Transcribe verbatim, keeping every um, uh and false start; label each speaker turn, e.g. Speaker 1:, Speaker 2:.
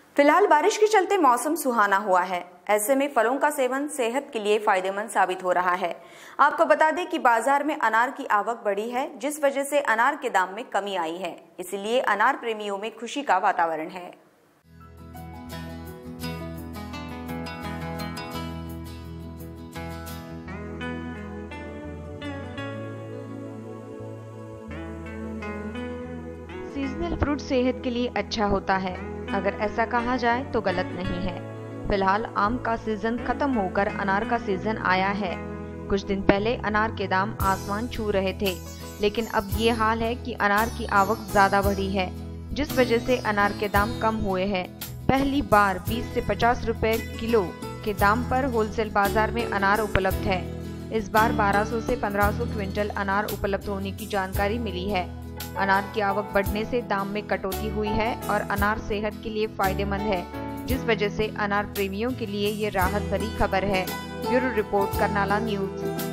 Speaker 1: फिलहाल बारिश के चलते मौसम सुहाना हुआ है। ऐसे में फलों का सेवन सेहत के लिए फायदेमंद साबित हो रहा है। आपको बता दें कि बाजार में अनार की आवक बढ़ी है, जिस वजह से अनार के दाम में कमी आई है। इसलिए अनार प्रेमियों में खुशी का वातावरण है। सीजनल फ्रूट सेहत के लिए अच्छा होता है, अगर ऐसा कहा जाए तो गलत नहीं है। फिलहाल आम का सीजन खत्म होकर अनार का सीजन आया है। कुछ दिन पहले अनार के दाम आसमान छू रहे थे, लेकिन अब ये हाल है कि अनार की आवक ज्यादा बढ़ी है, जिस वजह से अनार के दाम कम हुए हैं। पहली बार बीस से पचास रुपए किलो के दाम पर होलसेल बाजार में अनार उपलब्ध है। इस बार बारह सौ से पंद्रह सौ क्विंटल अनार उपलब्ध होने की जानकारी मिली है। अनार की आवक बढ़ने से दाम में कटौती हुई है और अनार सेहत के लिए फायदेमंद है, जिस वजह से अनार प्रेमियों के लिए ये राहत भरी खबर है। Bureau report, Karnala news.